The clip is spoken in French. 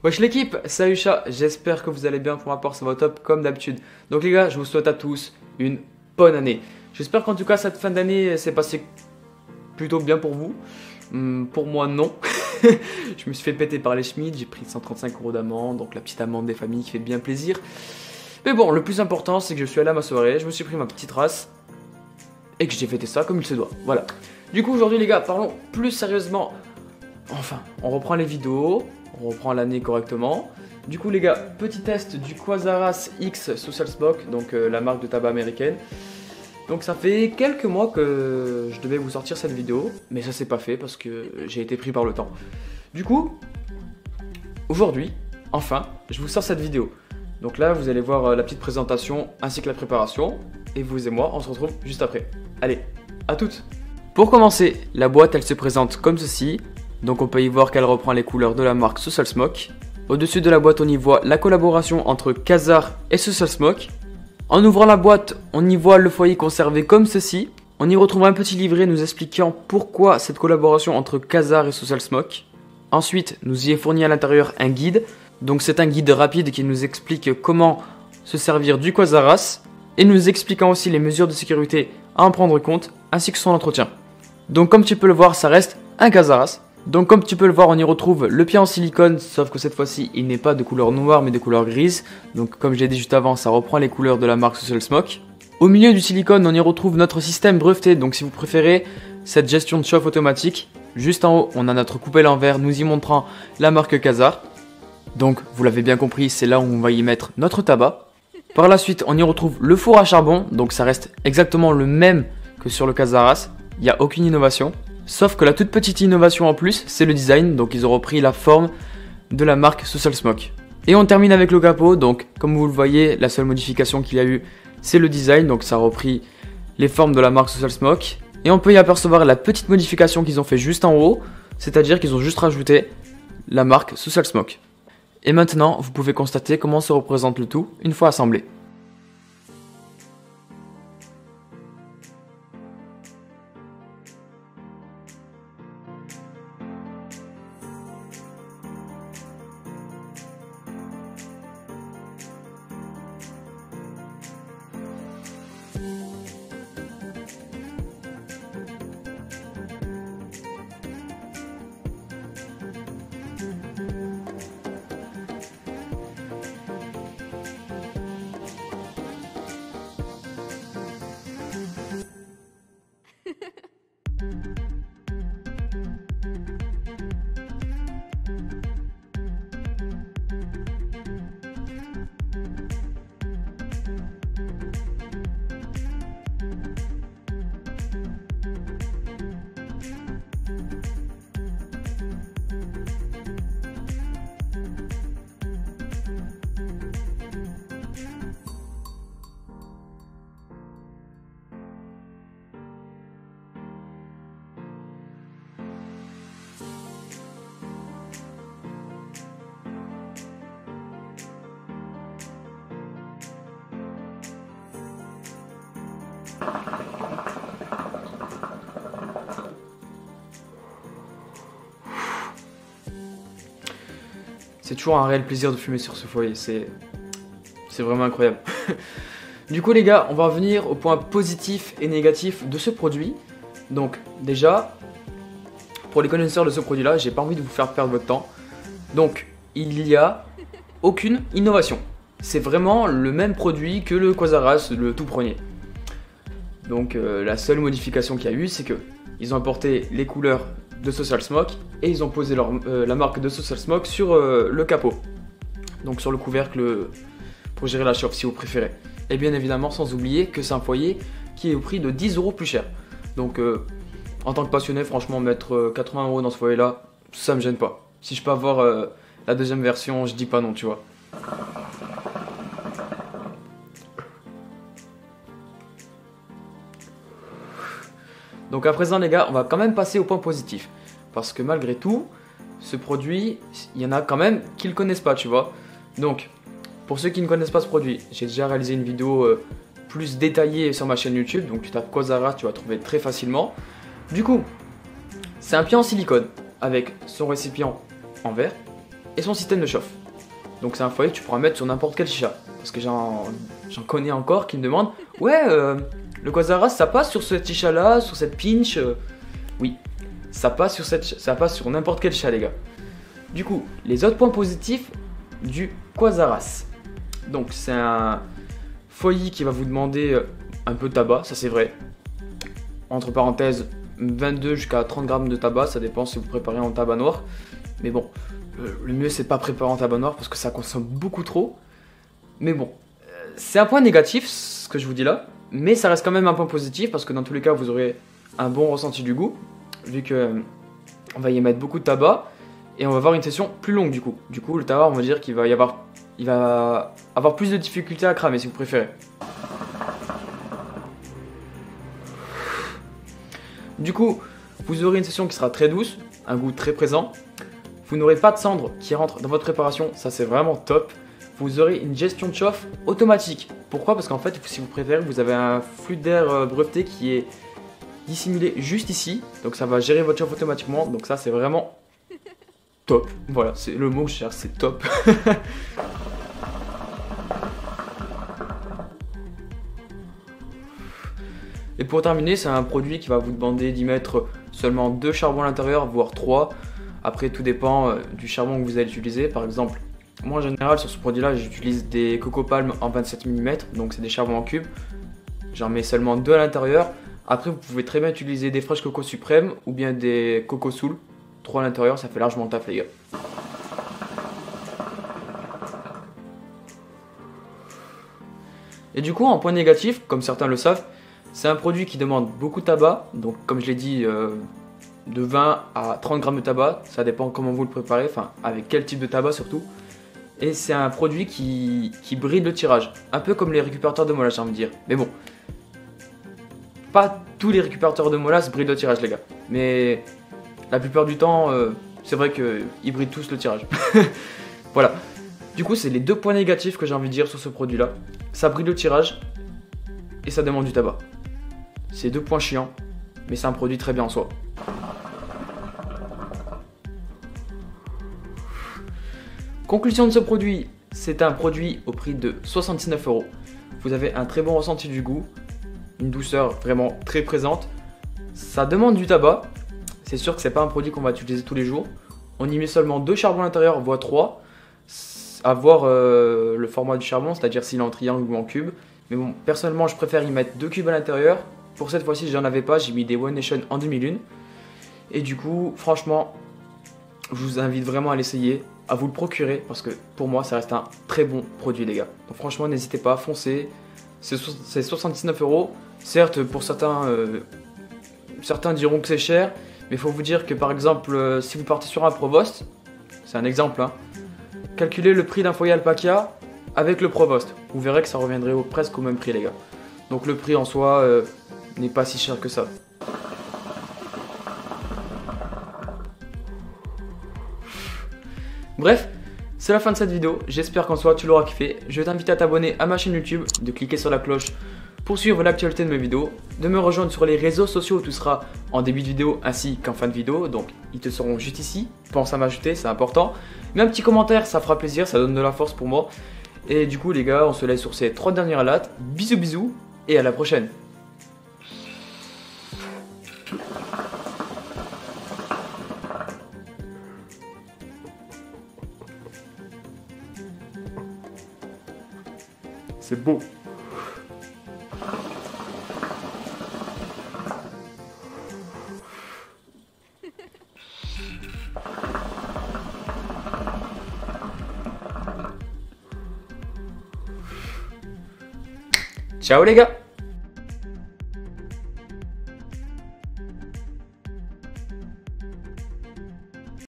Wesh l'équipe, salut chat, j'espère que vous allez bien, pour ma part ça va au top comme d'habitude. Donc les gars, je vous souhaite à tous une bonne année. J'espère qu'en tout cas cette fin d'année s'est passée plutôt bien pour vous. Pour moi non. Je me suis fait péter par les Schmitt, j'ai pris 135 € d'amende, donc la petite amende des familles qui fait bien plaisir. Mais bon, le plus important c'est que je suis allé à ma soirée, je me suis pris ma petite race et que j'ai fêté ça comme il se doit. Voilà. Du coup aujourd'hui les gars, parlons plus sérieusement. Enfin, on reprend les vidéos. On reprend l'année correctement. Du coup les gars, petit test du Quasar X Social Smoke, donc la marque de tabac américaine. Donc ça fait quelques mois que je devais vous sortir cette vidéo, mais ça s'est pas fait parce que j'ai été pris par le temps. Du coup, aujourd'hui, enfin, je vous sors cette vidéo. Donc là, vous allez voir la petite présentation ainsi que la préparation. Et vous et moi, on se retrouve juste après. Allez, à toutes. Pour commencer, la boîte elle se présente comme ceci. Donc on peut y voir qu'elle reprend les couleurs de la marque Social Smoke. Au-dessus de la boîte, on y voit la collaboration entre Quasar et Social Smoke. En ouvrant la boîte, on y voit le foyer conservé comme ceci. On y retrouve un petit livret nous expliquant pourquoi cette collaboration entre Quasar et Social Smoke. Ensuite, nous y est fourni à l'intérieur un guide. Donc c'est un guide rapide qui nous explique comment se servir du Quasar et nous expliquant aussi les mesures de sécurité à en prendre compte ainsi que son entretien. Donc comme tu peux le voir, ça reste un Quasar. Donc comme tu peux le voir, on y retrouve le pied en silicone, sauf que cette fois-ci il n'est pas de couleur noire mais de couleur grise. Donc comme je l'ai dit juste avant, ça reprend les couleurs de la marque Social Smoke. Au milieu du silicone, on y retrouve notre système breveté, donc si vous préférez cette gestion de chauffe automatique. Juste en haut, on a notre coupelle en verre nous y montrant la marque Quasar. Donc vous l'avez bien compris, c'est là où on va y mettre notre tabac. Par la suite, on y retrouve le four à charbon, donc ça reste exactement le même que sur le Quasar, il n'y a aucune innovation. Sauf que la toute petite innovation en plus, c'est le design, donc ils ont repris la forme de la marque Social Smoke. Et on termine avec le capot, donc comme vous le voyez, la seule modification qu'il y a eu, c'est le design, donc ça a repris les formes de la marque Social Smoke. Et on peut y apercevoir la petite modification qu'ils ont fait juste en haut, c'est-à-dire qu'ils ont juste rajouté la marque Social Smoke. Et maintenant, vous pouvez constater comment se représente le tout une fois assemblé. C'est toujours un réel plaisir de fumer sur ce foyer, c'est vraiment incroyable. Du coup les gars, on va revenir aux points positifs et négatifs de ce produit. Donc déjà, pour les connaisseurs de ce produit là, j'ai pas envie de vous faire perdre votre temps. Donc il n'y a aucune innovation. C'est vraiment le même produit que le Quasar, le tout premier. Donc la seule modification qu'il y a eu, c'est que ils ont apporté les couleurs de Social Smoke et ils ont posé la marque de Social Smoke sur le capot. Donc sur le couvercle pour gérer la chauffe si vous préférez. Et bien évidemment sans oublier que c'est un foyer qui est au prix de 10 € plus cher. Donc en tant que passionné, franchement mettre 80 € dans ce foyer là, ça me gêne pas. Si je peux avoir la deuxième version, je dis pas non, tu vois. Donc à présent les gars, on va quand même passer au point positif. Parce que malgré tout, ce produit, il y en a quand même qui ne le connaissent pas, tu vois. Donc, pour ceux qui ne connaissent pas ce produit, j'ai déjà réalisé une vidéo plus détaillée sur ma chaîne YouTube. Donc tu tapes Quasar, tu vas trouver très facilement. Du coup, c'est un pied en silicone avec son récipient en verre. et son système de chauffe. Donc c'est un foyer que tu pourras mettre sur n'importe quel chicha. Parce que j'en connais encore qui me demandent « Ouais, le Quasar ça passe sur cette chicha là, sur cette pinch Oui, ça passe sur n'importe quel chicha les gars. Du coup, les autres points positifs du Quasar. Donc c'est un foyer qui va vous demander un peu de tabac, ça c'est vrai. Entre parenthèses, 22 jusqu'à 30 grammes de tabac, ça dépend si vous préparez en tabac noir. Mais bon, le mieux c'est pas préparer en tabac noir parce que ça consomme beaucoup trop. Mais bon, c'est un point négatif ce que je vous dis là, mais ça reste quand même un point positif parce que dans tous les cas vous aurez un bon ressenti du goût, vu que on va y mettre beaucoup de tabac et on va avoir une session plus longue du coup. Du coup le tabac on va dire qu'il va avoir plus de difficultés à cramer si vous préférez. Du coup, vous aurez une session qui sera très douce, un goût très présent. Vous n'aurez pas de cendres qui rentrent dans votre préparation, ça c'est vraiment top. Vous aurez une gestion de chauffe automatique. Pourquoi? Parce qu'en fait, si vous préférez, vous avez un flux d'air breveté qui est dissimulé juste ici. Donc ça va gérer votre chauffe automatiquement. Donc ça c'est vraiment top. Voilà, c'est le mot que je cherche, c'est top. Et pour terminer, c'est un produit qui va vous demander d'y mettre seulement 2 charbons à l'intérieur, voire 3. Après, tout dépend du charbon que vous allez utiliser. Par exemple, moi en général, sur ce produit-là, j'utilise des Coco Palm en 27 mm, donc c'est des charbons en cube. J'en mets seulement 2 à l'intérieur. Après, vous pouvez très bien utiliser des Fresh Coco Suprême ou bien des Coco Soul. 3 à l'intérieur, ça fait largement le taf, les gars. Et du coup, en point négatif, comme certains le savent, c'est un produit qui demande beaucoup de tabac, donc comme je l'ai dit, de 20 à 30 grammes de tabac, ça dépend comment vous le préparez, enfin avec quel type de tabac surtout. Et c'est un produit qui bride le tirage, un peu comme les récupérateurs de molasses j'ai envie de dire. Mais bon, pas tous les récupérateurs de molasses brident le tirage les gars, mais la plupart du temps, c'est vrai qu'ils brident tous le tirage. Voilà, du coup c'est les 2 points négatifs que j'ai envie de dire sur ce produit là. Ça bride le tirage et ça demande du tabac. C'est 2 points chiants, mais c'est un produit très bien en soi. Conclusion de ce produit, c'est un produit au prix de 79 €. Vous avez un très bon ressenti du goût, une douceur vraiment très présente. Ça demande du tabac, c'est sûr que c'est pas un produit qu'on va utiliser tous les jours. On y met seulement 2 charbons à l'intérieur, voire 3. À voir le format du charbon, c'est-à-dire s'il est en triangle ou en cube. Mais bon, personnellement, je préfère y mettre 2 cubes à l'intérieur. Pour cette fois-ci, j'en avais pas, j'ai mis des One Nation en 2001. Et du coup, franchement, je vous invite vraiment à l'essayer, à vous le procurer, parce que pour moi, ça reste un très bon produit, les gars. Donc franchement, n'hésitez pas, foncez. C'est 79 €. Certes, pour certains diront que c'est cher, mais il faut vous dire que par exemple, si vous partez sur un Provost, c'est un exemple, hein, calculez le prix d'un foyer alpaca avec le Provost. Vous verrez que ça reviendrait presque au même prix, les gars. Donc le prix en soi n'est pas si cher que ça. Bref, c'est la fin de cette vidéo. J'espère qu'en soi tu l'auras kiffé. Je t'invite à t'abonner à ma chaîne YouTube, de cliquer sur la cloche pour suivre l'actualité de mes vidéos, de me rejoindre sur les réseaux sociaux où tout sera en début de vidéo ainsi qu'en fin de vidéo. Donc ils te seront juste ici. Pense à m'ajouter, c'est important. Mais un petit commentaire, ça fera plaisir, ça donne de la force pour moi. Et du coup les gars, on se laisse sur ces 3 dernières lattes. Bisous bisous et à la prochaine. C'est beau. Ciao les gars.